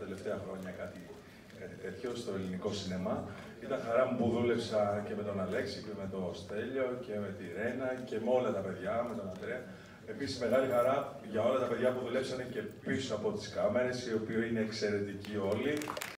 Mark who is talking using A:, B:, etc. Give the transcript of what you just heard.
A: τελευταία χρόνια κάτι τέτοιο στο ελληνικό σινεμά. Ήταν χαρά μου που δούλεψα και με τον Αλέξη και με τον Στέλιο και με τη Ρένα και με όλα τα παιδιά, με τον Ανδρέα. Επίσης, μεγάλη χαρά για όλα τα παιδιά που δουλέψανε και πίσω από τις κάμερες, οι οποίοι είναι εξαιρετικοί όλοι.